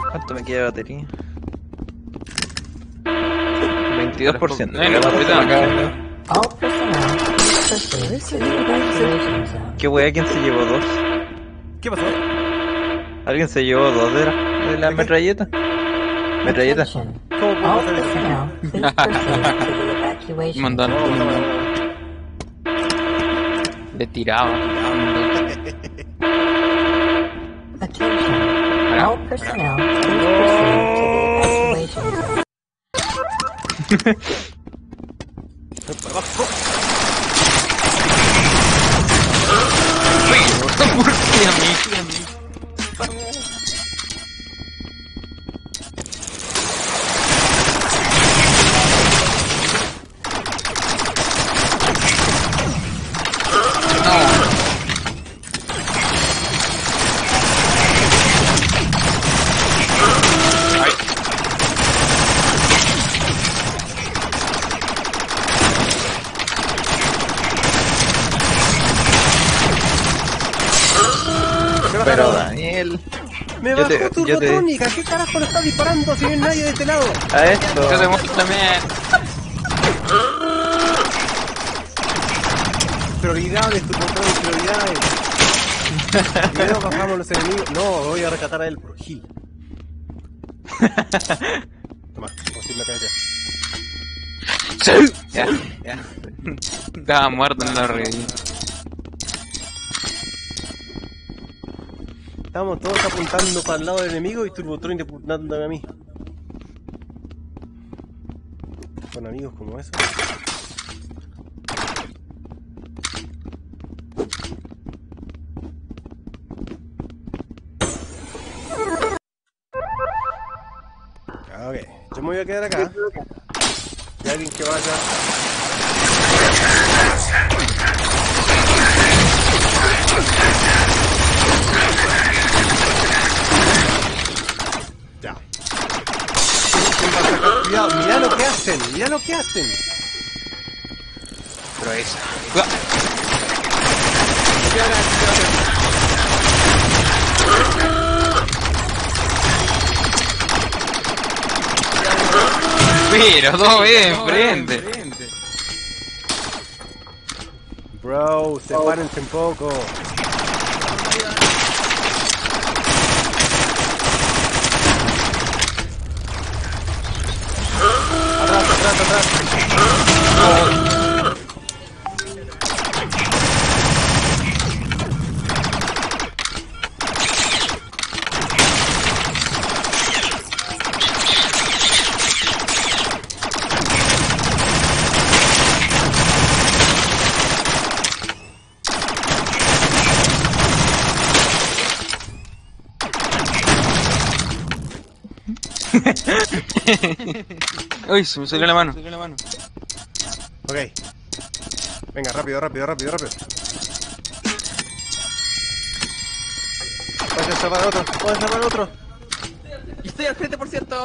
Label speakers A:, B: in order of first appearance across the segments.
A: ¿Cuánto me queda de batería? 22%.
B: All personnel, proceed to the evacuation zone.
A: ¿Qué wea? ¿Quién se llevó dos?
C: ¿Qué pasó?
A: ¿Alguien se llevó dos de la metralleta? ¿Metralleta?
B: Attention.
C: ¿Cómo puedo
B: All
C: hacer eso?
B: personnel, please proceed to the evacuation
D: Mandan.
B: zone.
D: Le tiraba.
B: Attention. All personnel, please proceed to the evacuation zone.
C: Por abajo.
D: ¿Por qué a mí?
A: Pero Daniel,
C: Me
A: Yo
C: bajó
A: te-
C: turbotrónica. ¿Qué carajo lo está disparando si no hay nadie de este lado?
A: a esto.
D: Yo te muestro también.
C: Prioridades, turbotrónica, prioridades. Primero bajamos los enemigos. No, voy a rescatar a él por Gil. Toma, como si me cae.
D: Sí. Ya. Estaba muerto en la reví.
C: Estamos todos apuntando para el lado del enemigo y Turbotron apuntándome a mí. Con amigos como esos. Ok, yo me voy a quedar acá. Y alguien que vaya. Ya. ¿Quién va a sacar? Cuidado, mirá lo que hacen, mirá lo que hacen.
D: Pero esa. Pero dos veces enfrente.
C: Bro, sepárense un poco. Atrás.
D: Uy, se me salió la mano.
C: Ok. Venga, rápido. Vaya a salvar al otro.
E: Y estoy al frente, por cierto.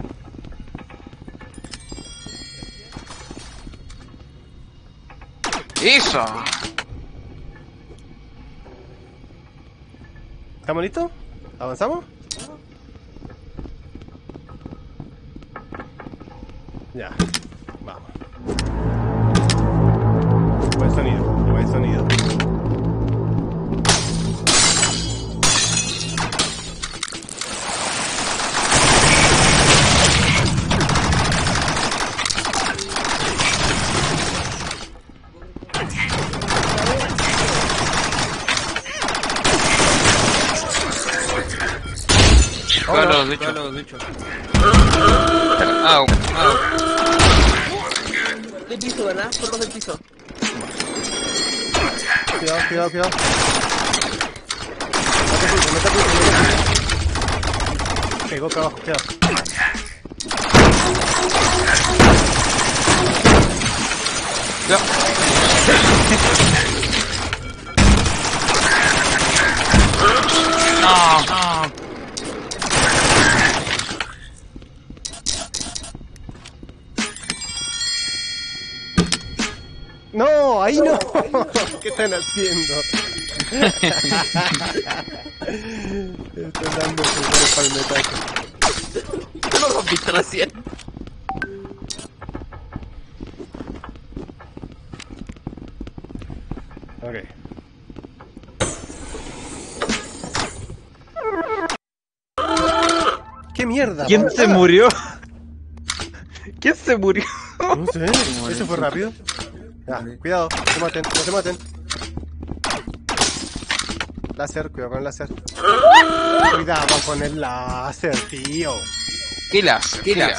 D: ¡Eso!
C: ¿Estamos listos? ¿Avanzamos? Ya, vamos. Buen sonido.
D: Cuidado los bichos. Au.
E: Del piso, ¿verdad? Por los del piso.
C: Cuidado. Mete piso. Pegó acá abajo, cuidado.
D: Ya. No.
C: No, ahí no. ¿Qué están haciendo? Están dando sus palmetazos.
E: ¿Tú lo rompiste recién?
C: Ok. ¿Qué mierda?
A: ¿Quién
C: Pablo?
A: se murió? ¿Quién se murió?
C: No sé, eso fue rápido. Ya, cuidado, no se maten, no se maten. Láser, cuidado con el láser. Cuidado con el láser, tío.
D: Kilas.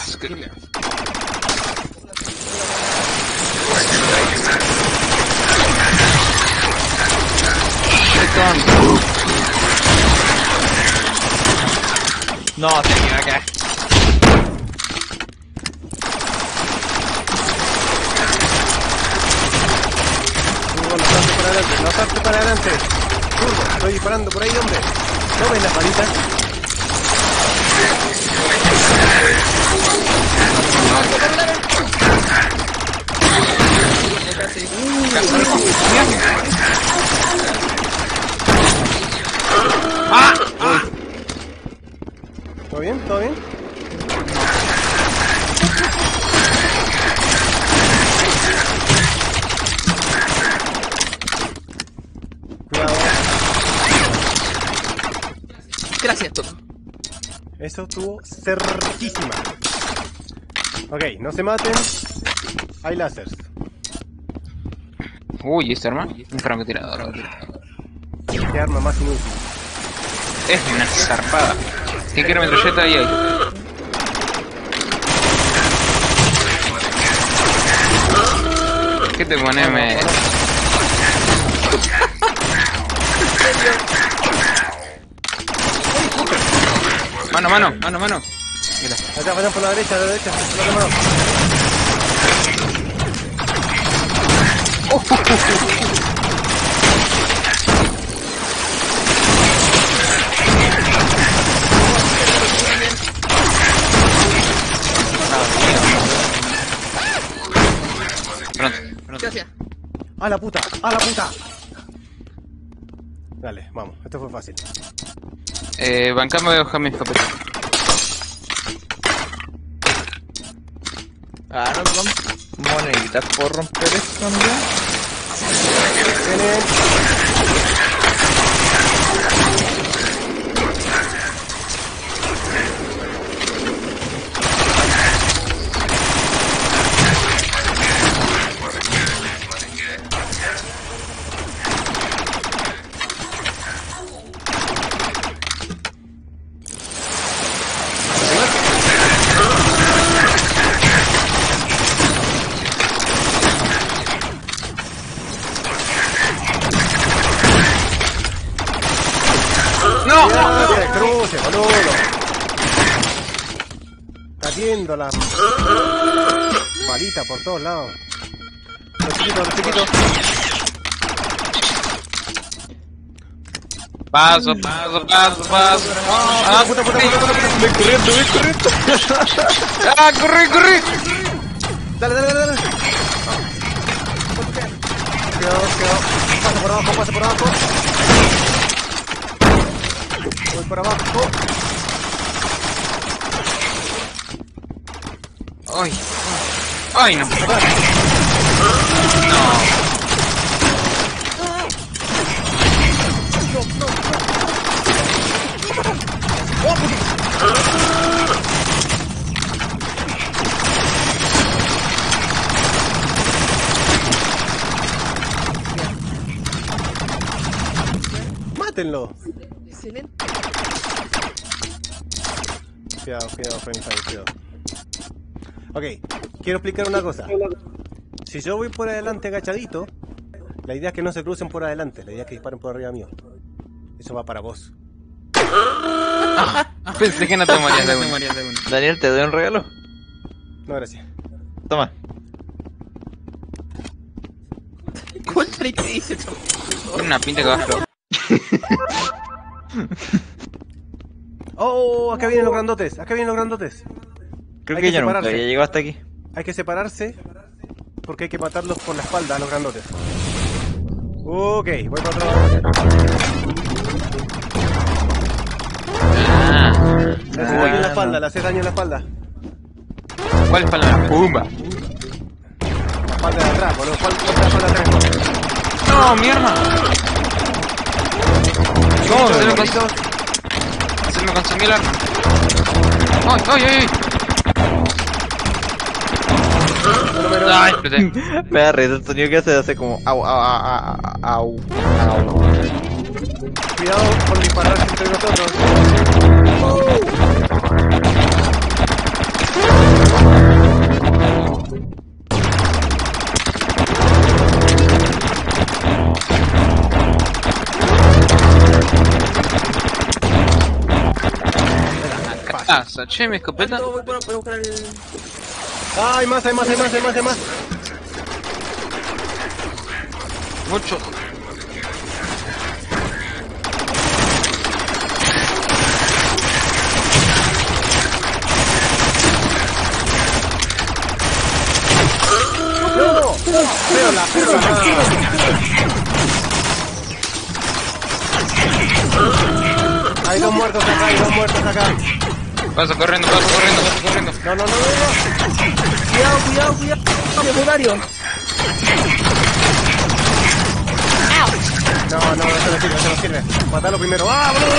A: No, se queda acá.
C: Turbo, lanzarte para adelante, lanzarte para adelante. Turbo, estoy disparando por ahí, hombre. ¿No ves las palitas? ¿Todo bien? ¿Todo bien? Cuidado.
E: Gracias, Toto.
C: Eso estuvo cerquísima. Ok, no se maten. Hay láseres.
D: Uy, ¿este arma? Un francotirador.
C: Qué arma más inútil.
D: Es una zarpada. ¿Quién quiere metralleta? Ahí hay. ¿Qué te pones? Mano. Mira.
C: Allá, vayan por la derecha, por la derecha. Por la mano.
D: Pronto.
E: Gracias.
C: ¡A la puta! ¡A la puta! Dale, vamos, esto fue fácil.
D: Bancame de hoja mi escopeta.
A: Ah, no son moneditas por romper esto, ¿no?
C: Vienen. ¡Que cruce, boludo! Cayendo la balita por todos lados. Los chiquitos.
D: Paso.
C: ¡Ah, puta!
A: Ven corriendo.
D: ¡Ah, corre!
C: Dale. Cuidado. Pasa por abajo. Voy por abajo.
D: ¡Ay, no!
C: ¡Mátenlo!
E: Excelente.
C: Cuidado, Friendly Fire, cuidado. Ok, quiero explicar una cosa. Si yo voy por adelante agachadito, la idea es que no se crucen por adelante, la idea es que disparen por arriba mío. Eso va para vos.
D: Pensé que no te morías de uno.
A: Daniel, ¿te doy un regalo?
C: No, gracias.
A: Toma.
E: Contra y te dice eso.
D: Tiene una pinta que va a flotar.
C: ¡Oh! Acá vienen los grandotes.
A: Creo
C: Hay
A: que
C: que
A: yo nunca
C: separarse.
A: había llegado hasta aquí.
C: Hay que separarse porque hay que matarlos por la espalda a los grandotes. Ok, voy para otro lado.
D: Ah,
C: Eso, aquí en la espalda. espalda, le hace daño en la espalda.
D: ¿Cuál espalda? ¡Pumba!
C: La espalda de atrás, boludo. ¿Cuál es la espalda de atrás?
D: ¡No, mi arma! ¿Cómo? Se me consumió el arma. ¡Ay, ay, ay! ¡Ay, exploté!
A: Me da risa el sonido que hace como au, au, au, au, au.
C: Cuidado con disparar entre nosotros.
D: Casa, che, mi escopeta.
E: No, voy a buscar el...
C: Ah, hay más.
D: Mucho.
C: Hay dos muertos acá.
D: Paso corriendo.
C: No.
E: Cuidado, secundario.
C: No, eso no sirve. Matalo primero. ¡Ah, boludo!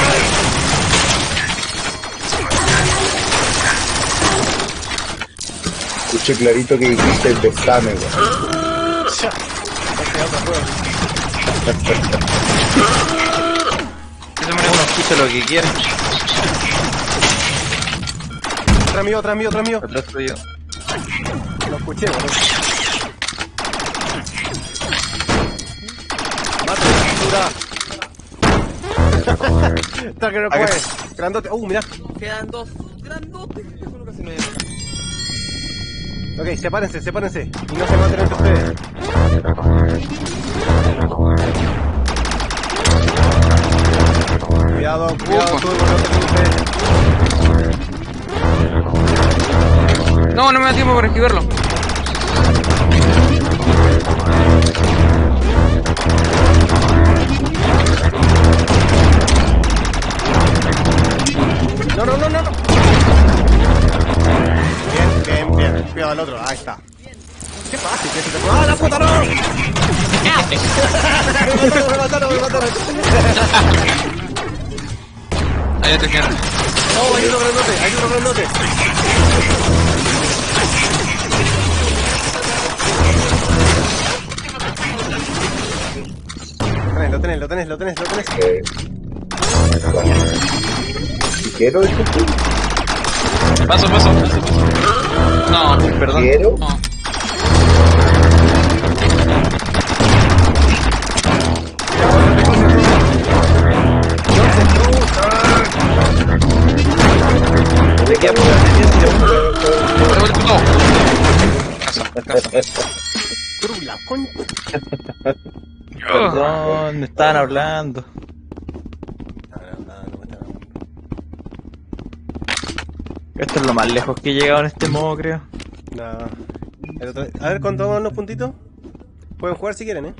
F: Escuché clarito que dijiste besame, weón.
A: Uno escucha lo que quiere.
C: Otra mío.
A: Atrás tuyo.
C: Lo escuché, boludo. Mata, Está que no puede. Grandote. Mirá.
E: Quedan dos grandotes. Eso nunca se me dio.
C: Ok, sepárense. Y no se maten entre ustedes. Cuidado, turbo, no te cruces.
D: No me da tiempo para esquivarlo.
C: No. Bien. Cuidado al otro, ahí está. Qué fácil que se te puede. ¡Ah, la puta no! Me mataron.
D: Ahí te quedas.
C: No, hay uno grandote. Lo tenés.
F: ¿Quiero esto?
D: Paso. No,
A: Perdón.
F: ¿Quiero?
D: no.
A: Te queda por 10 segundos.
D: No.
C: Trula, coño.
A: Perdón, me estaban hablando. Esto es lo más lejos que he llegado en este modo, creo.
C: No. A ver, ¿cuánto van los puntitos? Pueden jugar si quieren,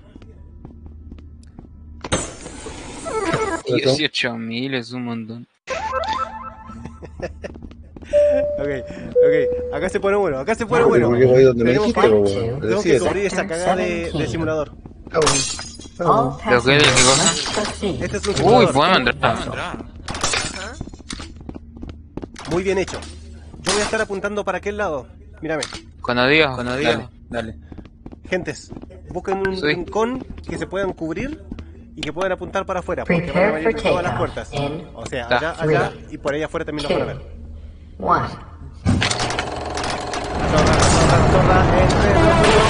D: 18.000 es un montón.
C: Ok. Acá se pone bueno.
F: Pero yo voy donde me
C: Tenemos
F: dijiste,
C: que-
F: weón.
C: Tenemos que cubrir esa cagada de simulador.
B: All
D: ¿Pero qué? ¿Qué
B: passengers
D: cosa?
B: must proceed.
C: Este es un
D: Uy,
C: simulador.
D: podemos entrar.
C: Muy bien hecho. Yo voy a estar apuntando para aquel lado. Mírame.
D: Cuando digas.
A: Dale.
C: Gentes, busquen un
D: Sí.
C: rincón que se puedan cubrir y que puedan apuntar para afuera, porque van a
B: Prepare
C: venir
B: for
C: de todas las
B: takeoff
C: puertas.
B: in
C: O sea,
D: Ta.
C: allá y por ahí afuera también los van a ver.
B: 1.
C: Zorra, entre los tuyos.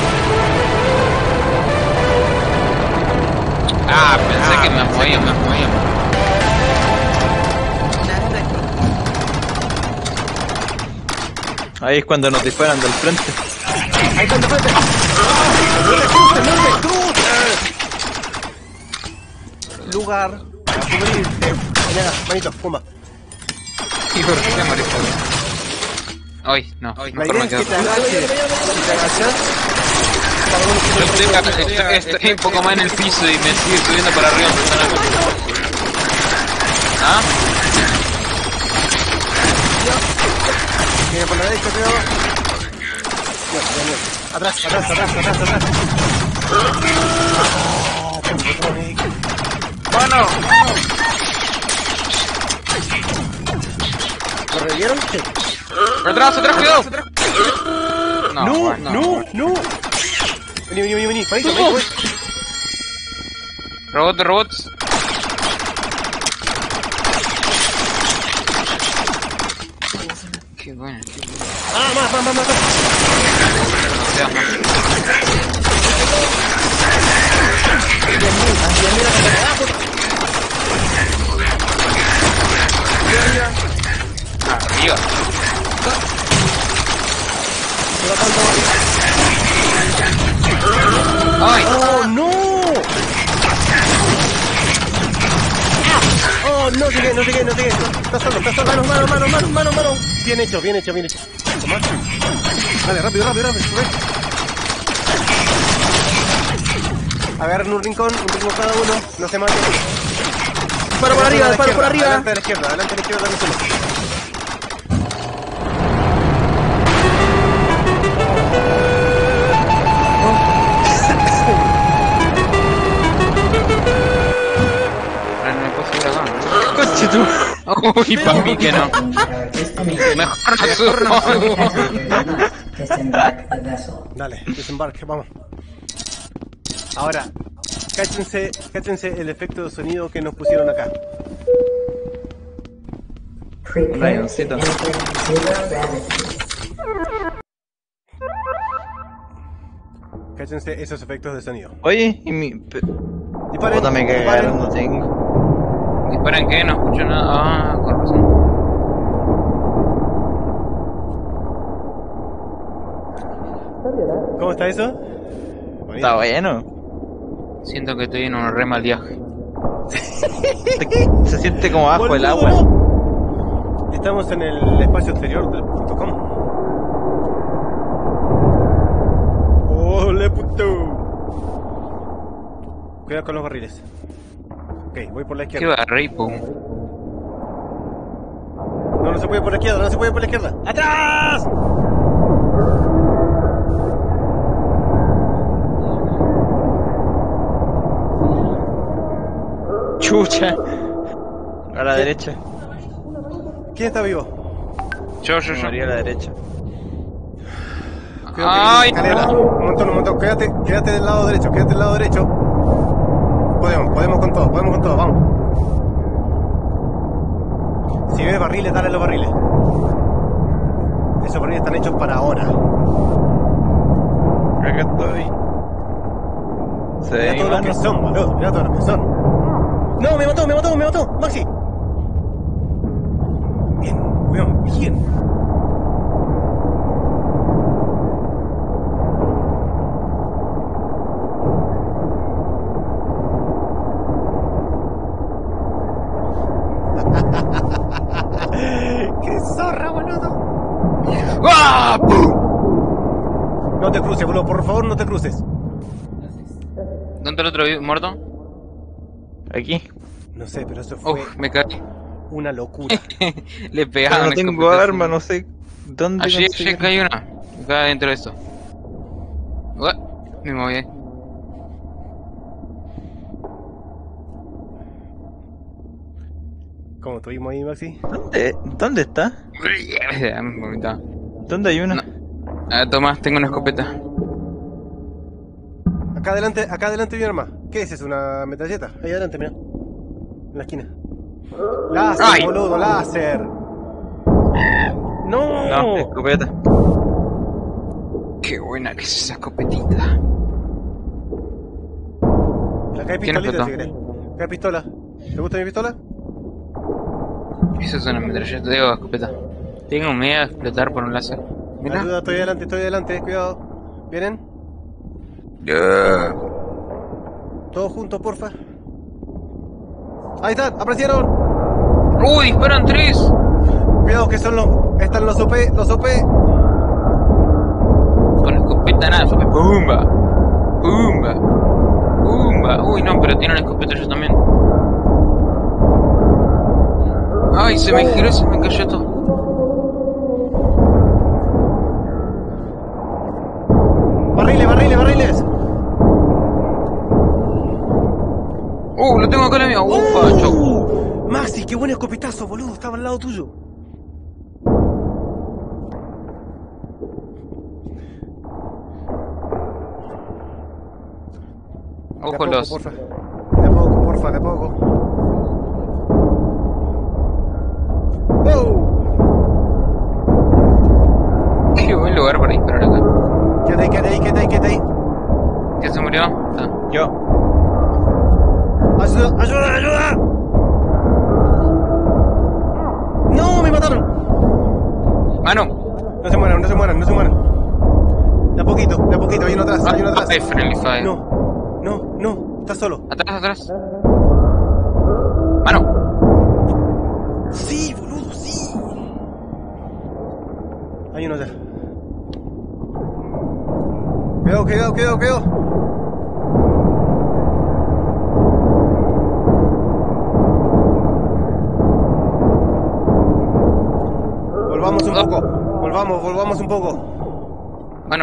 D: Ah, pensé que me movía.
A: Ahí es cuando nos disparan del frente.
C: Ahí está, de frente. ¡No te cruces! Lugar a cubrirte. Venga, manito, pumba.
D: ¿Y por qué moriste? Ay, no.
C: La
D: Mejor
C: idea
D: me
C: es
D: quedo.
C: que te agaches. Si te agachas,
D: Estoy un poco más en el piso y me sigue subiendo para arriba personalmente. ¿Ah?
C: derecha, cuidado. Bien. Atrás.
D: ¡Bueno!
C: ¿Lo revivieron? Sí.
D: ¡Atrás, cuidado!
C: No. Vení. Manito.
D: Robots. Qué bueno.
C: Ah, más.
D: Arriba. ¡Ay!
C: ¡Oh, no! ¡Oh, no llegué! Está solo. Mano. Bien hecho. Toma. Vale, rápido. Agarren un rincón cada uno. No se maten.
E: Disparo por arriba.
C: Adelante a la izquierda, no se maten.
A: Coche tú.
D: Uy, para mí que no. Mejor no
B: Disembark the vessel.
C: Dale, desembarque, vamos. Ahora, cáchense el efecto de sonido que nos pusieron acá.
B: Prepare to
A: Rayoncito.
B: enter zero gravity.
C: Cáchense esos efectos de sonido.
A: Oye, y mi...
C: Disparen,
A: Puta, me cagaron, no tengo.
D: ¿Disparan qué? No escucho nada. Ah, con razón.
C: ¿Cómo está eso? Bonito.
A: Está bueno.
D: Siento que estoy en un re mal viaje.
A: Se siente como bajo el agua.
C: Boludo. Estamos en el espacio exterior del .com. ¡Ole, puto! Cuidado con los barriles. Ok, voy por la
D: ¿Qué
C: izquierda.
D: va, rey, pum?
C: No se puede por la izquierda, ¡Atrás!
A: Chucha. A la derecha.
C: ¿Quién está vivo?
D: Yo.
A: Morí a la derecha.
C: Cuidado que
D: ¡Ay!
C: viene escalera. Un montón. Quédate del lado derecho. Podemos con todo, vamos. Si ves barriles, dale a los barriles. Esos barriles están hechos para ahora.
A: Acá estoy. Se ve
C: Mira
A: mi
C: todos los que
A: mano.
C: son, boludo. Mira todos los que son. No, me mató, Maxi. Bien, weón, bien. ¡Qué zorra, boludo!
D: ¡Ah! ¡Pum!
C: No te cruces, boludo, por favor, no te cruces.
D: ¿Dónde está el otro muerto?
A: Aquí.
C: No sé, pero eso fue
D: Uf, me caí.
C: una locura.
D: Le
A: Pero
D: pegaron.
A: no tengo arma, no sé dónde
D: Allí
A: conseguir.
D: acá hay una. Acá dentro de esto. Ué, me moví.
C: ¿Cómo tuvimos ahí, Maxi?
A: ¿Dónde está?
D: Me vomitaba.
A: ¿Dónde hay una?
D: No. Ah, Tomás, tengo una escopeta.
C: Acá adelante mi arma. ¿Qué es eso? ¿Una metralleta? Ahí adelante, mira. En la esquina. ¡Láser,
D: ¡Ay!
C: boludo! ¡Láser! ¡No!
A: No, escopeta.
D: Qué buena que es esa escopetita.
C: Acá hay
D: ¿Quién
C: pistolita,
D: explotó?
C: si querés. Acá hay pistola. ¿Te gusta mi pistola?
D: Eso es una metralleta, digo, escopeta. Tengo miedo a explotar por un láser. Mira.
C: Ayuda, estoy adelante, cuidado. ¿Vienen? Todos juntos, porfa. Ahí están, aparecieron.
D: ¡Uy, disparan 3!
C: Cuidado que son están los OP.
D: Con escopeta nada, fue ¡pumba! ¡Pumba! ¡Pumba! Uy, no, pero tiene una escopeta yo también. ¡Ay, se me giró y se me cayó todo!
C: buen escopetazo, boludo! Estaba al lado tuyo.
D: Ojo los.
C: Porfa. De poco, porfa, de poco. ¡Wow!
D: Qué buen lugar para disparar acá.
C: Quédate ahí.
D: ¿Quién se murió? Ah.
A: Yo.
C: ¡Ayuda! ¡No, me mataron!
D: ¡Mano!
C: No se mueran. De a poquito, hay uno atrás,
D: Hay friendly fire.
C: No, estás solo.
D: Atrás. ¡Mano!
C: Sí, boludo, sí. Hay uno allá. Cuidado. Volvamos un poco.
D: Mano.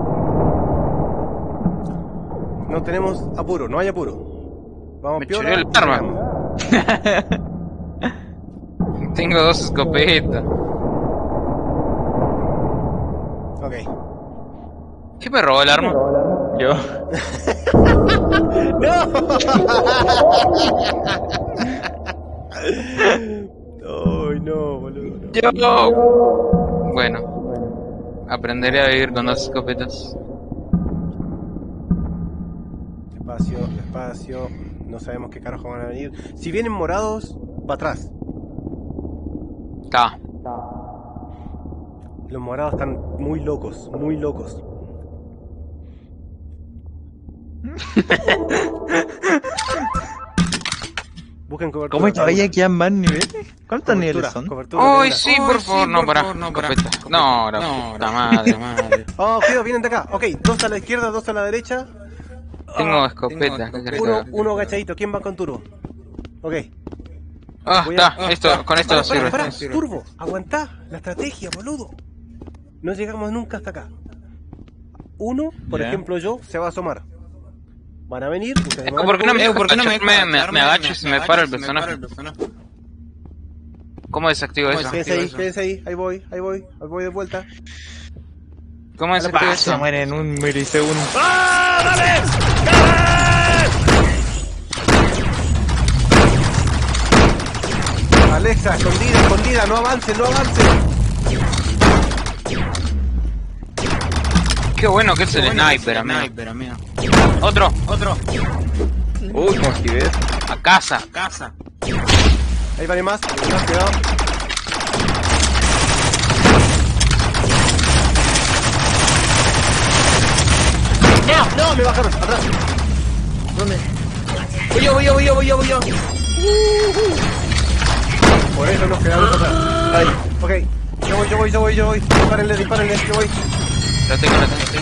C: No tenemos apuro, no hay apuro. Vamos,
D: Me
C: piola.
D: choré el arma. Tengo 2 escopetas.
C: Ok.
D: ¿Quién me robó el arma?
A: Yo.
C: Ay, no, boludo. No.
D: Yo. Bueno. Aprenderé a vivir con 2 escopetas.
C: Despacio. No sabemos qué carajo van a venir. Si vienen morados, va atrás.
D: Acá.
C: Los morados están muy locos. Busquen cobertura.
A: ¿Cómo todavía quedan más niveles? ¿Cuántos niveles son?
D: ¡Ay, sí, por favor! No, para. Escopeta. No, la puta madre.
C: Oh, cuidado, vienen de acá. Ok, 2 a la izquierda, 2 a la derecha.
D: Tengo escopeta. ¿Qué querés que haga?
C: Uno agachadito. ¿Quién va con turbo? Ok.
D: Ah, está. Con esto sirve.
C: Pará, turbo, aguantá la estrategia, boludo. No llegamos nunca hasta acá. Uno, por
A: Ya.
C: ejemplo yo, se va a asomar. Van a venir, ustedes van a
D: ¿Por qué no
C: cubrir.
D: me agacho y se me para el personaje? ¿Cómo desactivo eso?
C: Quédense ahí, ahí voy de vuelta.
D: ¿Cómo desactivo
A: Se
D: eso?
A: muere en un milisegundo.
C: Alexa, escondida, no avancen.
D: Qué bueno que es el sniper, amigo. Otro.
A: Uy, como si ves.
D: A casa.
C: Ahí vale más, cuidado. No, me bajaron, atrás.
E: ¿Dónde? Voy yo.
C: Por eso nos quedamos atrás.
A: Ay.
C: Ok, yo voy. Dispárenle, yo voy.
D: Lo tengo.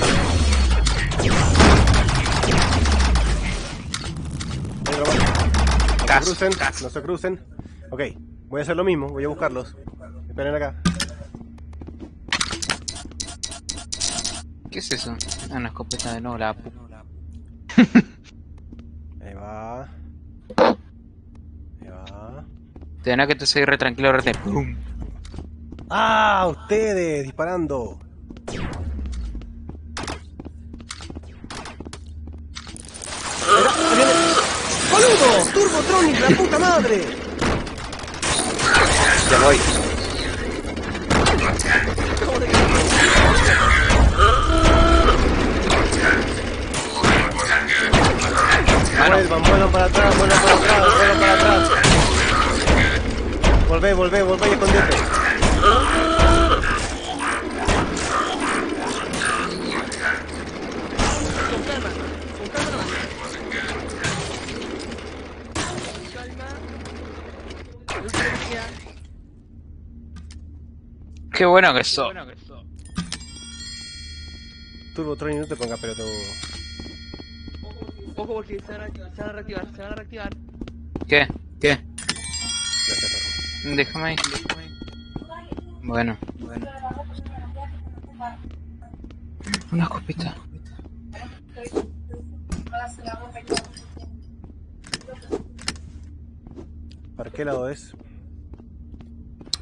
C: Ahí lo van. No se crucen. Ok, voy a hacer lo mismo, voy a buscarlos. Esperen acá.
D: ¿Qué es eso? Ah, una escopeta de nuevo, la puta.
C: Ahí va.
D: Tenés que te seguir re tranquilo, ¡pum!
C: ¡Ah! Ustedes disparando. ¡Boludo! ¡Turbotronic, la puta madre!
A: Ya voy.
C: Vuelvan para atrás. Volvé y escondete.
D: Qué bueno que sos.
C: Turbotronic, no te pongas pelotudo.
E: Ojo porque se van a reactivar.
D: ¿Qué?
C: Gracias, perro.
D: Déjame ahí. Bueno. Una escopeta.
C: ¿Para qué lado es?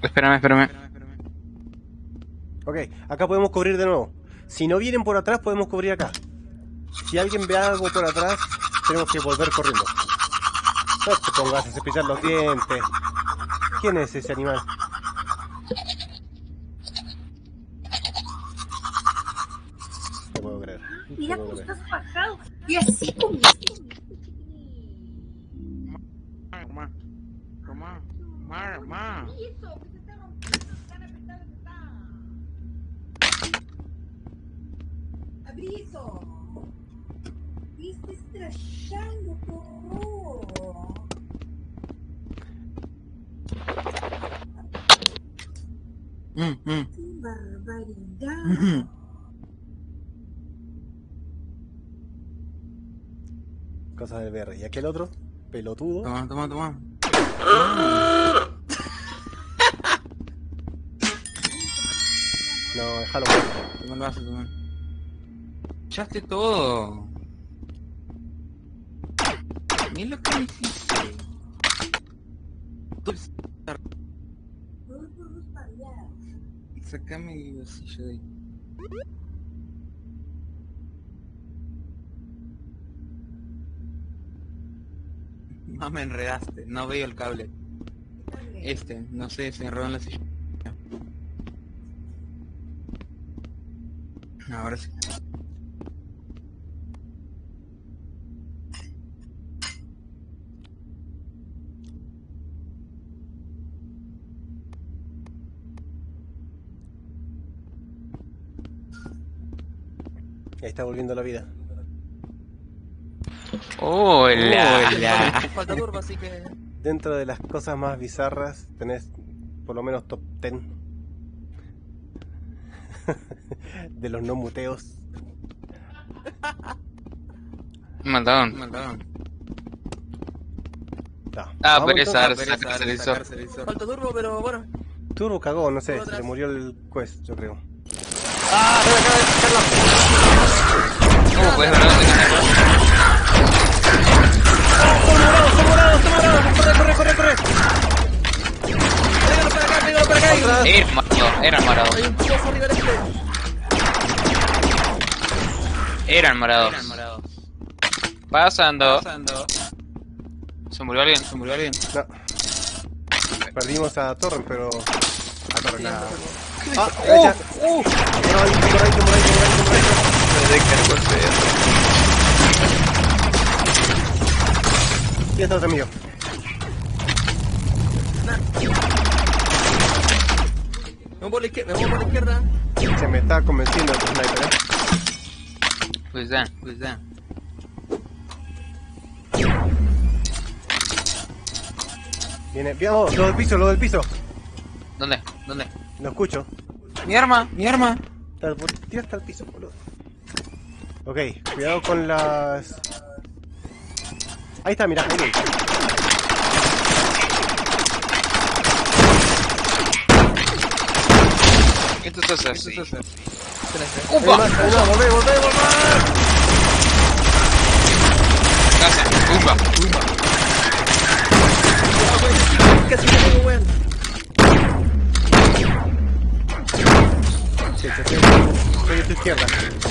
D: Espérame.
C: Ok, acá podemos cubrir de nuevo. Si no vienen por atrás, podemos cubrir acá. Si alguien ve algo por atrás, tenemos que volver corriendo. No te pongas a cepillar los dientes. ¿Quién es ese animal? No puedo creer.
B: Mira cómo estás bajado. Y así comiste. Abrizo. Viste estrellando, qué horror. Qué barbaridad.
C: Cosas del VR. ¿Y aquel otro? Pelotudo.
D: Toma.
C: No, déjalo.
D: Toma el vaso, toma. Echaste todo. Mira lo que me hiciste. Sacame el bolsillo de ahí. No me enredaste, no veo el cable. No sé, se enredó en la silla. Ahora sí.
C: Ahí está volviendo la vida.
D: Hola.
E: Falta turbo, así que...
C: Dentro de las cosas más bizarras, tenés por lo menos top 10 de los no muteos.
D: Mataron.
C: No.
D: Ah,
C: Vamos
D: pereza,
C: entonces.
D: sacarse.
E: Falta turbo, pero bueno.
C: Turbo cagó, no sé, se
E: Otra.
C: le murió el quest, yo creo.
D: Pues verdad,
C: ¡Corre!
E: Pégalo para acá.
D: Eran morados.
E: Hay un pozo arriba del este.
D: Eran morados. Pasando. ¿Se murió alguien?
C: No. Perdimos a Torren, pero... A Torren nada. ¡Ah! ¡Ella! Por ahí. Y está otro mío.
E: Me voy por la izquierda.
C: Se me está convenciendo el sniper,
D: Pues ya.
C: Viene, oh, lo del piso.
D: ¿Dónde?
C: Lo escucho.
D: Mi arma.
C: Tira hasta el piso, boludo. Ok, cuidado con las... Ahí está, mirá, ahí.
D: Esto es así.
C: ¡Upa! ¡Volvé!
D: Casa. Pumba.
E: Casi me tengo, weón.
C: Sí, estoy a tu izquierda.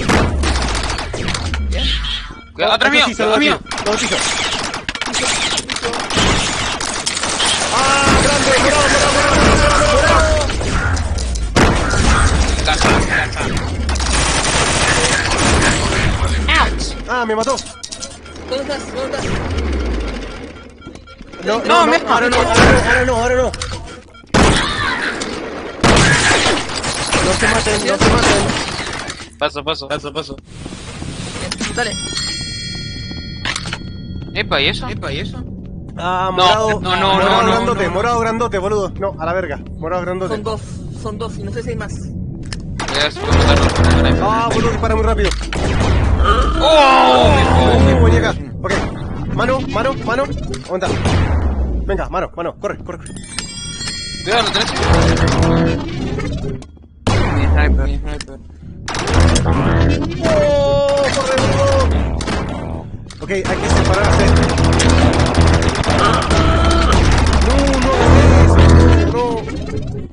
D: Cuidado, atrás mío.
C: Todo el piso. ¡Ah, grande! ¡Morado!
D: Casa.
C: ¡Ah, me mató!
E: ¿Dónde estás?
C: No, ahora no. No se maten.
D: Paso.
E: Dale.
D: Epa, ¿y eso?
C: Ah, morado.
D: No.
C: Morado grandote, boludo. No, a la verga. Morado grandote.
E: Son dos, y no sé si hay más.
C: Ah, boludo, dispara muy rápido.
D: ¡Oh!
C: Muñeca. Ok. Mano. ¿Dónde está? Venga, mano. Corre.
D: Cuidado, ¿lo tenés? Mi sniper.
C: ¡Oh! ¡Corre, boludo! Ok, hay que separarse. No.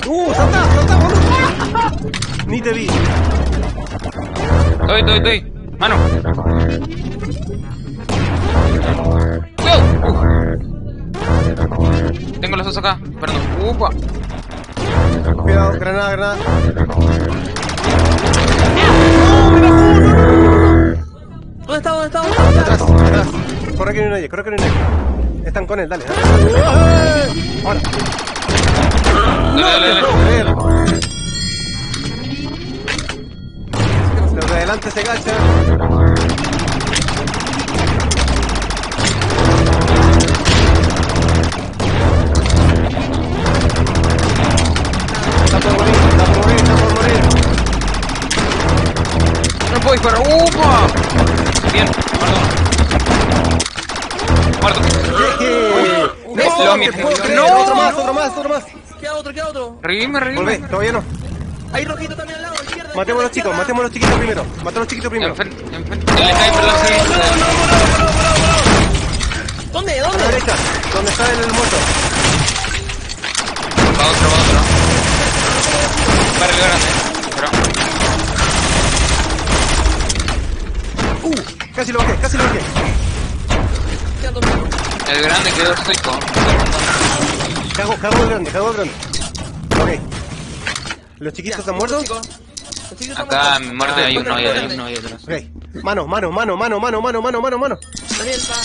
C: ¡Salta, boludo! Ni te vi.
D: Estoy. Mano. Tengo los dos acá. Perdón. Upa.
C: Cuidado, granada.
E: ¿Dónde está?
C: Atrás. Corre que no hay nadie. Están con él, dale. Ahora.
D: Dale.
C: Los de adelante se agachan. Está por morir.
D: No puedo disparar. ¡Upa! Bien, muerto.
C: No, otro más.
E: Queda otro.
D: Revime.
C: Volvé, todavía no.
E: Hay rojito también al lado, izquierda.
C: Matemos a los chiquitos primero.
D: Enfrente. El sniper lo sigue.
E: ¿Dónde?
C: A la derecha, donde está el moto.
D: Va otro. Barrio grande.
C: Casi lo bajé.
E: Queda dormido.
D: El grande quedó seco.
C: Cago el grande. Ok. ¿Los chiquitos están muertos?
E: Los chicos están
D: Acá
E: muertos.
D: en mi muerte hay uno ahí atrás.
C: Ok. Mano.
E: Daniel, va.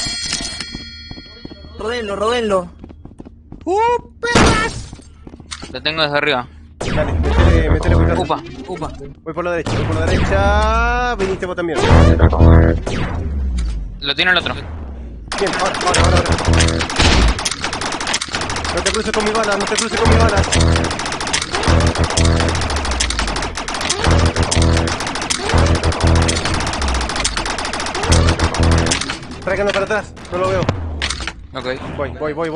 E: Rodéenlo.
C: ¡Perras!
D: Lo tengo desde arriba.
C: Dale, métele cuidado.
D: Upa.
C: Voy por la derecha. Viniste vos también.
D: Lo tiene el otro.
C: Bien, ahora. No te cruces con mi bala. Tráiganlo para atrás, no lo veo.
D: Ok.
C: Voy.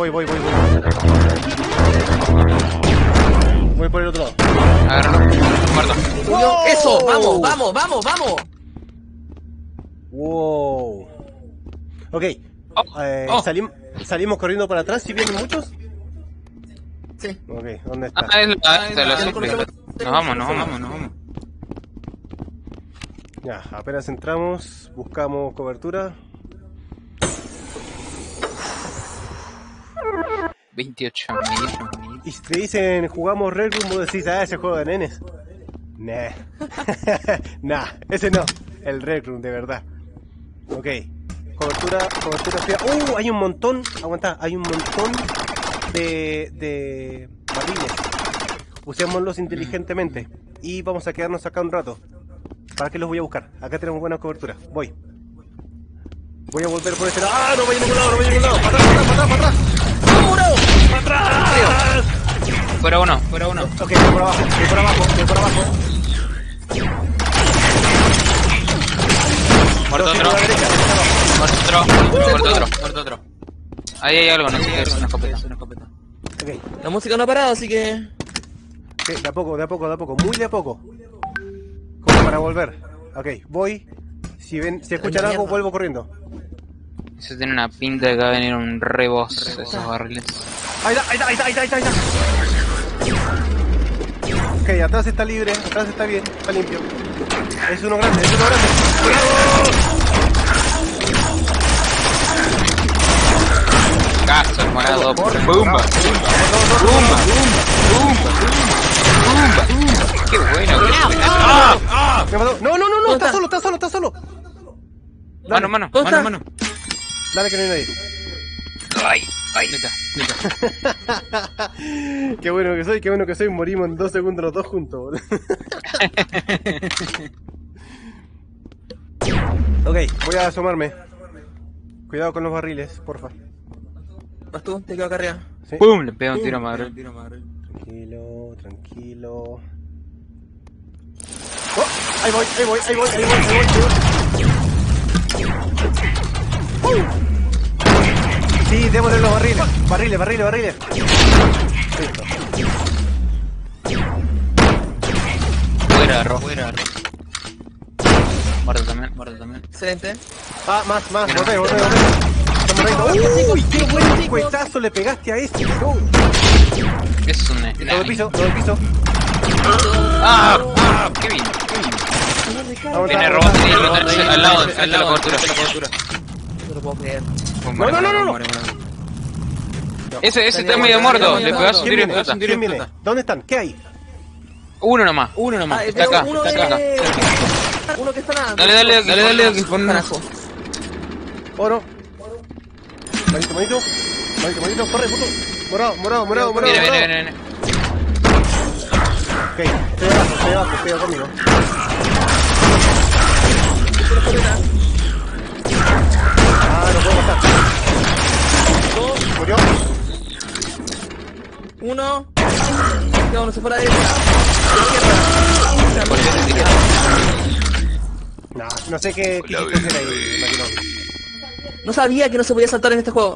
C: Voy por el otro lado.
D: Agárralo. Muerto.
E: Eso, vamos.
C: Wow. Ok. Salimos corriendo para atrás si vienen muchos.
E: Sí.
C: Ok, ¿dónde está?
D: Lo simple. Nos vamos.
C: Ya, apenas entramos, buscamos cobertura.
D: 28
C: Y si te dicen jugamos Red Room, vos decís, ese juego de nenes. Nah, ese no. El Red Room, de verdad. Ok. Cobertura fría. Hay un montón. Aguantá, hay un montón de barriles. Usémoslos inteligentemente. Y vamos a quedarnos acá un rato. ¿Para qué los voy a buscar? Acá tenemos buena cobertura. Voy a volver por este lado. ¡Ah! No voy a ningún lado. ¡Para atrás!
D: Fuera uno.
C: Ok, voy por abajo.
D: Muerto
C: Dos,
D: otro.
C: a la derecha.
D: Muerto otro. Ahí hay algo, no sé qué es, una escopeta.
C: Ok,
E: La música no ha parado, así que...
C: sí, de a poco, muy de a poco. Como para volver. Ok, voy. Si escuchan algo, vuelvo corriendo.
D: Eso tiene una pinta de que va a venir un reboss esos barriles.
C: Ahí está. Ok, atrás está libre, atrás está bien, está limpio. Es uno grande.
D: Caso, morado. Bumba. Qué bueno.
C: Me mató. No, está solo.
D: Mano.
C: Dale que no hay nadie.
D: Ahí está.
C: Qué bueno que soy, morimos en 2 segundos los dos juntos, boludo. Ok, voy a asomarme. Cuidado con los barriles, porfa.
E: ¿Vas tú? Te quedo acá arriba.
C: ¿Sí?
D: ¡Pum! Le pega un tiro a madre.
C: Tranquilo. ¡Oh! Ahí voy. Sí, démosle los barriles. Barriles. Listo.
D: Fuera, arroz. Muerto también.
E: Excelente.
C: Más. Volvé. ¡Uy, qué buen cuetazo le pegaste a ese!
D: Es un
C: Todo el
D: slime.
C: piso, todo el piso.
D: Qué bien.
C: Vamos,
D: Tiene
C: vamos,
D: robots
C: vamos.
D: al lado de la cobertura.
E: No lo puedo creer.
C: No.
D: Ese está medio muerto. Le pegás un
C: ¿Quién
D: tiro y
C: viene?
D: explota.
C: ¿Quién viene? ¿Dónde están? ¿Qué hay?
D: Uno nomás.
E: Ah,
D: Está acá,
E: uno
D: está acá.
E: de... Uno que está nada.
D: Dale, que pon
E: Carajo.
C: Oro. Manito. Corre, puto. Morado.
D: Viene.
C: Ok, estoy abajo, conmigo. No puedo matar. Murió.
E: Uno. No, no se fue a la derecha.
C: No sé qué quisiste hacer ahí, Maquinón.
E: No sabía que no se podía saltar en este juego.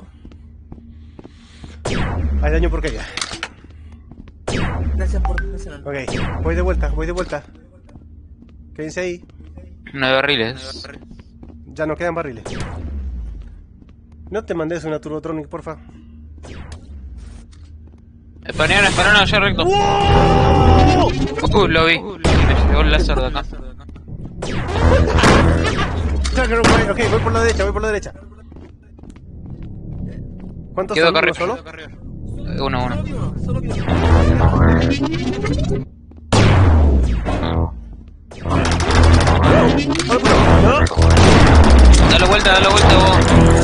C: Hay daño por caída.
E: Gracias por mencionarlo.
C: Ok, voy de vuelta. Quédense ahí.
D: 9 barriles.
C: Ya no quedan barriles. No te mandes una Turbotronic, porfa.
D: Español, allá recto. Lo vi. Me llegó el láser de acá.
C: Ok, voy por la derecha. ¿Cuántos
D: Quedó
C: son?
D: acá
C: ¿Uno
D: arriba.
C: solo?
D: Uno.
E: Solo que
D: Dale vuelta vos.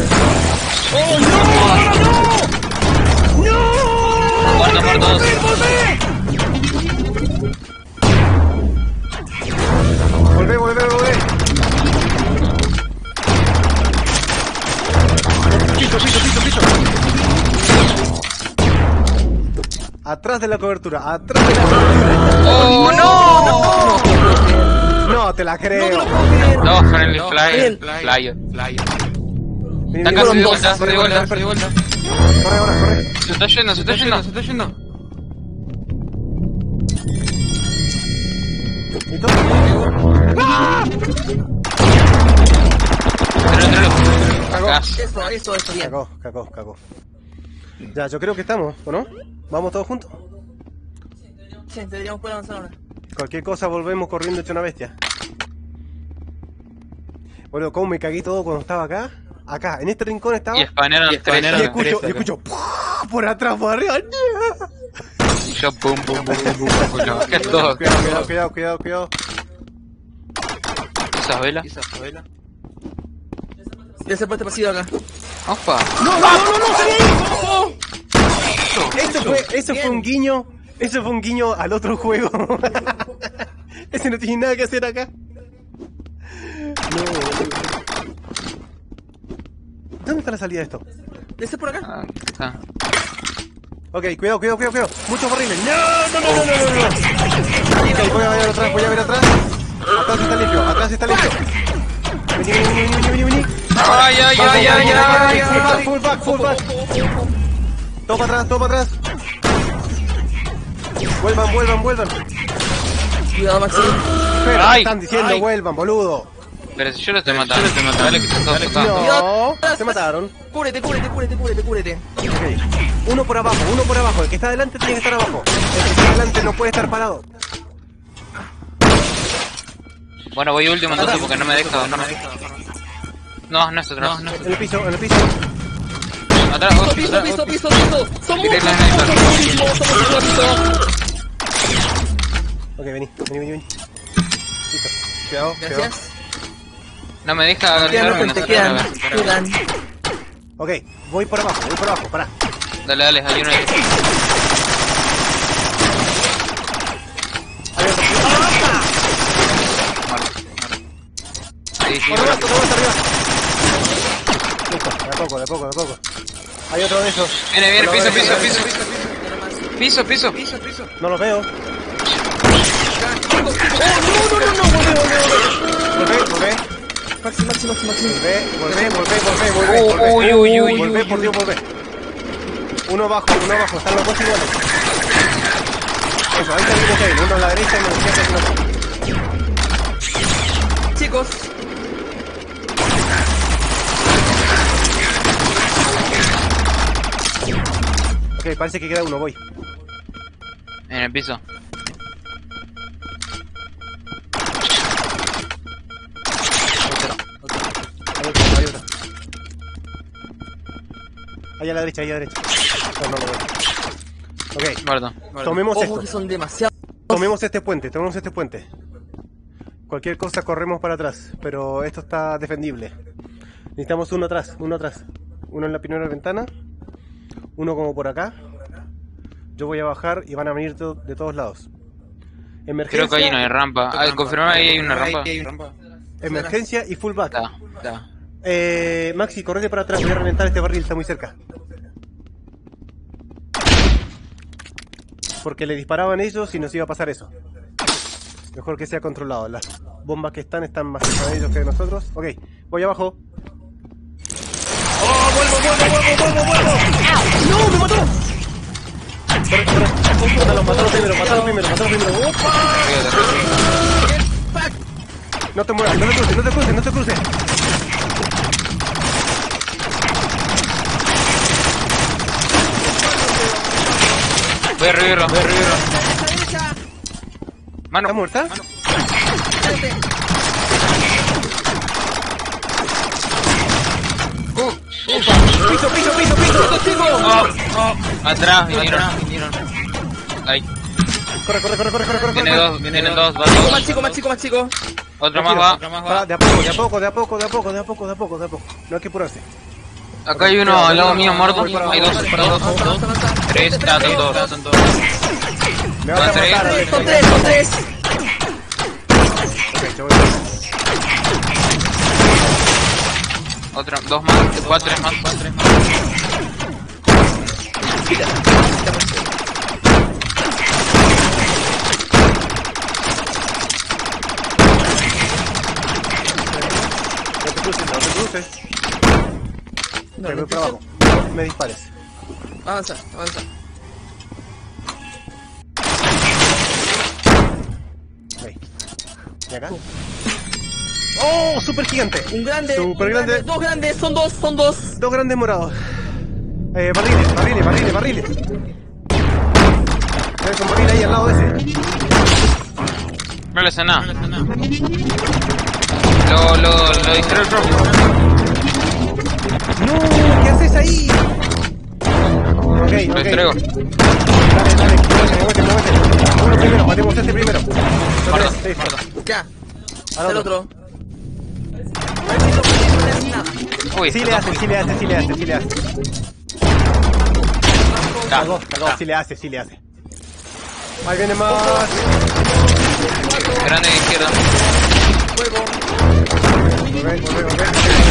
D: Muerto dos.
C: Volvé. Piso. Atrás de la cobertura.
D: ¡Oh, no!
C: No te la creo.
D: No, friendly flyer.
C: Vení,
D: Está casi de
C: corre,
D: vuelta.
C: corre.
D: Se está yendo.
C: ¿Listo?
D: Tráelo. Acá.
E: Eso, bien.
C: Cagó. Ya, yo creo que estamos, ¿o no? ¿Vamos todos juntos?
E: Sí, deberíamos poder avanzar ahora.
C: Cualquier cosa volvemos corriendo hecho una bestia. Bueno, ¿cómo me cagué todo cuando estaba acá? Acá, en este rincón estaba.
D: Y espanearon tres.
C: Y escucho ¡pua! Por atrás, por arriba.
D: Y yo pum. No, que es todo.
C: Cuidado.
D: Esas velas.
E: Ya se puede pasivo acá.
D: Opa.
C: No, Eso fue un guiño. Eso fue un guiño al otro juego. Ese no tiene nada que hacer acá. No. ¿Dónde está la salida de esto?
E: ¿Ese por acá?
D: Ah, está.
C: Ok, cuidado. Muchos barriles. No. Ok, voy a ver atrás. Atrás está limpio. Vení.
D: Ay.
C: Full back. Todo para atrás. Vuelvan.
E: Cuidado, Maxi.
C: Pero
D: Ay,
C: están diciendo
D: ay.
C: vuelvan, boludo.
D: Pero si yo lo estoy matando. Dale que están todos acá.
C: No, se mataron.
E: Cúbrete.
C: Ok. Uno por abajo. El que está adelante tiene que estar abajo. El que está adelante no puede estar parado.
D: Bueno, voy último entonces porque no me deja. No es otro.
C: En el piso.
D: Atrás.
E: Piso. Somos
D: Tiré la
E: piso.
C: Ok, vení. Listo. Cuidado.
E: Gracias.
D: No me deja
E: Quedan,
D: agarrarme, no
E: te
D: sé
E: quedan.
D: nada.
C: Ok, voy por abajo, pará.
D: Dale, hay uno ahí. Sí.
C: Por abajo, arriba. Listo, de a poco. Hay otro de esos.
D: Viene, piso.
C: No los veo. Volvé.
E: Maxi.
C: Volvé, por Dios, volvé. Uno abajo, están los dos iguales. Eso, ahí está el mismo que uno a la derecha y uno a la izquierda.
E: Chicos.
C: Ok, parece que queda uno, voy.
D: En el piso.
C: Hay otra. Ahí a la derecha, ahí a la derecha. No lo veo. Ok,
D: Guarda.
C: tomemos
E: Ojo que
C: esto.
E: son demasiados.
C: Tomemos este puente. Cualquier cosa corremos para atrás, pero esto está defendible. Necesitamos uno atrás. Uno en la primera ventana, uno como por acá. Yo voy a bajar y van a venir de todos lados. Emergencia,
D: Creo que ahí no hay rampa. Ah, confirmar ahí hay una rampa.
C: emergencia y full back.
D: Está.
C: Maxi, correte para atrás, voy a reventar este barril, está muy cerca. Porque le disparaban ellos y nos iba a pasar eso. Mejor que sea controlado. Las bombas que están más cerca de ellos que de nosotros. Ok, voy abajo. ¡Oh, vuelvo! ¡No, me mató! Corre. Matalo primero. ¡Opa! No te muevas, no te cruces.
D: Voy a revivirlo. Mano.
C: ¿Está muerta? Piso.
D: Atrás, vinieron. Ahí.
C: Corre.
D: Vienen dos.
E: Más chico.
D: Otro más va.
C: De a poco. No hay que apurarse.
D: Acá hay uno al lado mío muerto. Hay dos. Tres, son dos.
C: Me vas a
D: Tres.
C: matar.
E: Son tres.
C: Ok, yo voy.
D: Otro, dos más. Tres más.
C: No te cruces. Ok, voy para abajo. No me dispares.
E: Avanza.
C: Ok. ¿Y acá? ¡Oh! ¡Super gigante!
E: Un grande.
C: Super grande.
E: Dos grandes, son dos.
C: Dos grandes morados. Barriles. Tienes un barril ahí al lado de ese.
D: No le hace nada. Lo distrae el propio.
C: ¡No! ¿Qué haces ahí? Ok.
D: Lo distraigo.
C: Dale, muévete. Uno primero, matemos este primero.
D: Guarda.
E: Ya.
C: Al
E: El
C: otro.
E: otro.
D: Uy,
C: Sí le hace. Cagó, sí le hace. Ahí viene más.
D: Grande de izquierda.
C: Volvé.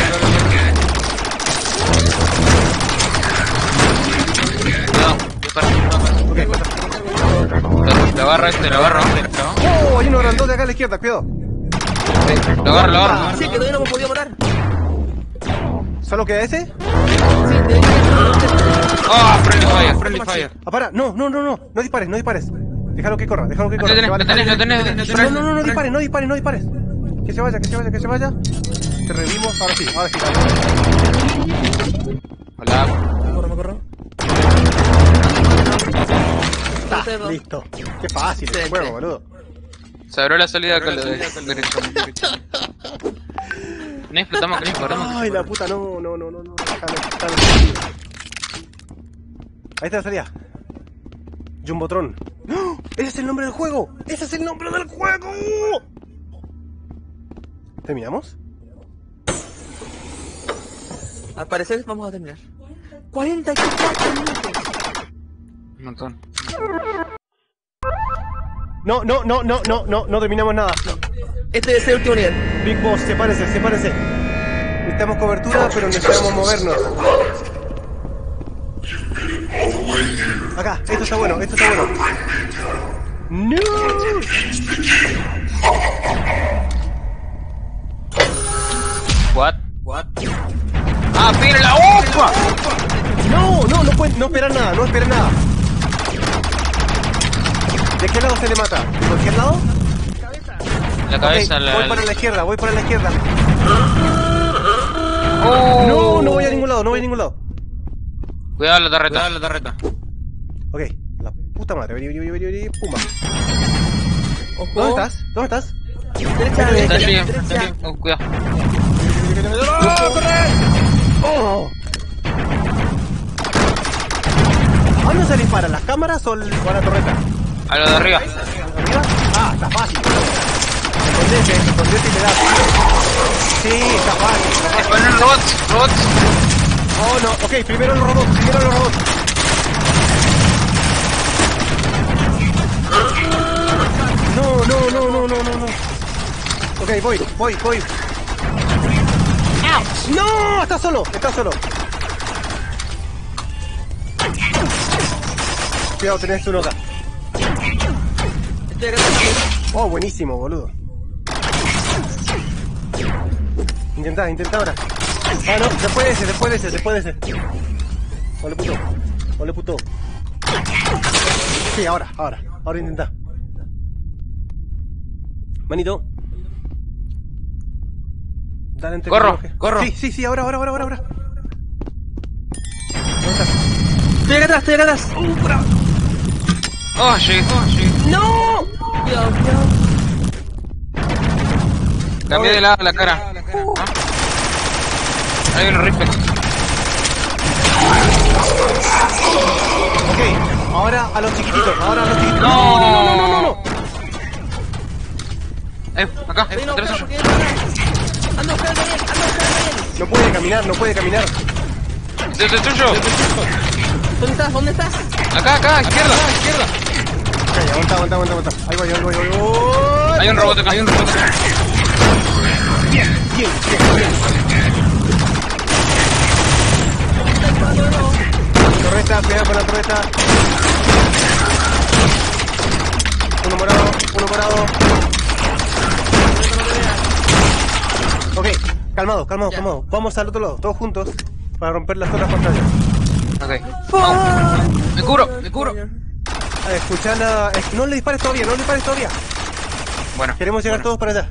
D: Cuidado. Dispara.
C: Ok, pasa.
D: Lo agarro.
C: ¡Oh! Hay uno grandote acá a la izquierda, cuidado.
D: Lo agarro.
E: Sí, que todavía no me podía matar.
C: ¿Solo queda ese?
E: Sí, debería
D: Oh, friendly fire.
C: Ah, para, no dispares. Déjalo que corra.
D: Lo
C: Se va a alejar.
D: tenés.
C: No dispares. Que se vaya. Te revivimos, ahora sí.
D: Hola.
E: Me corro.
C: Listo. Qué fácil este juego, boludo.
D: Se abrió la salida con lo de derecho. No explotamos que corremos.
C: Ay, la puta, no. Déjalo. Ahí está la salida. Jumbotron. ¡Oh! ¡Ese es el nombre del juego! ¿Terminamos?
E: Al parecer vamos a terminar. 44 minutos.
D: Un montón.
C: No terminamos nada.
E: Este es el último nivel.
C: Big Boss, sepárese. Necesitamos cobertura, pero necesitamos movernos. Acá, esto está bueno. ¡No!
D: What? ¡Ah, pira la ufa!
C: No esperar nada. ¿De qué lado se le mata? ¿De cualquier lado?
D: La cabeza,
C: Ok, voy para la izquierda.
D: Oh.
C: No voy a ningún lado.
D: Cuidado la torreta.
C: Ok, la puta madre. Vení, pumba.
E: Ojo.
C: ¿Dónde estás? ¿Dónde estás?
E: Derecha,
D: Está
E: derecha,
D: allí,
E: derecha.
D: está allí. Oh, cuidado.
C: ¡Oh, corre! ¡Oh! ¿A dónde se dispara? ¿Las cámaras o a la torreta?
D: A lo de arriba.
C: ¿Arriba? Ah, está fácil. Escondete y le das. Sí, está fácil.
D: Ponen robots.
C: Oh, no. Ok, primero los robots. No. Ok, voy. ¡No! Está solo. Cuidado, tenés uno acá.
E: Estoy acá también.
C: Oh, buenísimo, boludo. Intentá ahora. Ah, no, después de ese. Ole puto. Sí, ahora intentá. Manito. Dale entre
D: Corro.
C: Sí, ahora. ¿Dónde estás?
E: Estoy acá atrás.
D: Oh, llegué.
E: ¡No! Cuidado.
D: Cambié de lado la cara. Hay un rifle.
C: Ok, ahora a los chiquititos.
D: No. Acá,
E: No,
D: atrás
E: espera,
D: suyo.
E: porque ando buscando a Daniel.
C: No puede caminar.
D: Desde el tuyo.
E: ¿Dónde estás?
D: Acá, izquierda.
C: Ok, aguanta. Ahí voy.
D: Hay un robot acá.
C: Bien. Torreta, cuidado con la torreta. Uno morado. Ok, calmado. Vamos al otro lado, todos juntos, para romper las otras pantallas.
D: Ok. Vamos. Me cubro.
C: Escuchá nada. No le dispares todavía.
D: Bueno.
C: Queremos llegar todos para allá.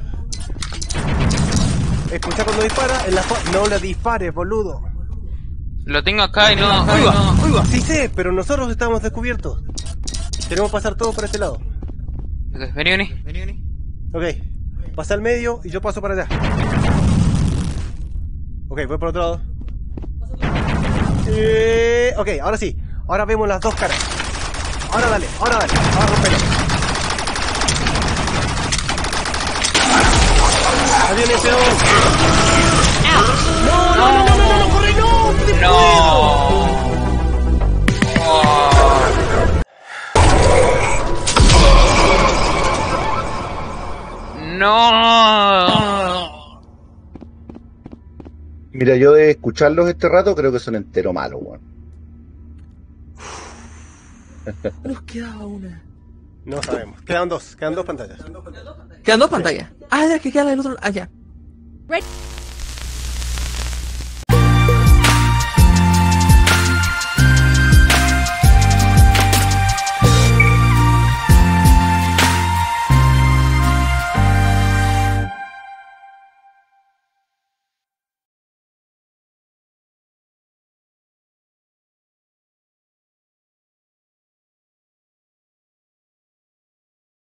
C: Escuchá cuando dispara. No le dispares, boludo.
D: Lo tengo acá y no.
C: Uy, va. Sí sé, pero nosotros estamos descubiertos. Queremos pasar todos por este lado.
D: Ok, vení.
C: Ok, pasa al medio y yo paso para allá. Ok, voy por otro lado. Ok, ahora sí. Ahora vemos las dos caras. Ahora dale. Ahora rompelo. Ahí viene ese dos. No, corre, no.
D: No. No.
F: Mira, yo de escucharlos este rato creo que son entero malos, weón.
E: Nos quedaba una.
C: No sabemos. Quedan dos pantallas.
E: Quedan dos pantallas. Ah, ya, que queda el otro. Ah, ya.
B: Right.